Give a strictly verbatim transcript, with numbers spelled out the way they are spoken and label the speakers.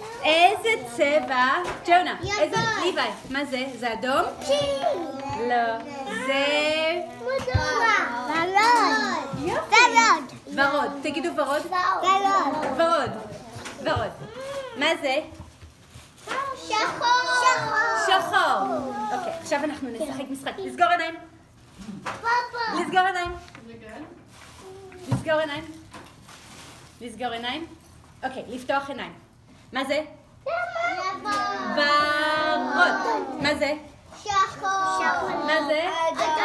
Speaker 1: איזה צבע? ג'ונה, איזה... ליוואי, מה זה? זה אדום? לא. זה...
Speaker 2: ורוד.
Speaker 1: ורוד. תגידו ורוד.
Speaker 2: ורוד.
Speaker 1: ורוד. ורוד. מה זה?
Speaker 2: שחור.
Speaker 1: שחור. אוקיי, עכשיו אנחנו נשחק משחק. לסגור עיניים. לסגור עיניים. לסגור עיניים. לסגור עיניים. אוקיי, לפתוח עיניים. מה זה? ורוד. מה זה?
Speaker 2: שחור.
Speaker 1: מה זה?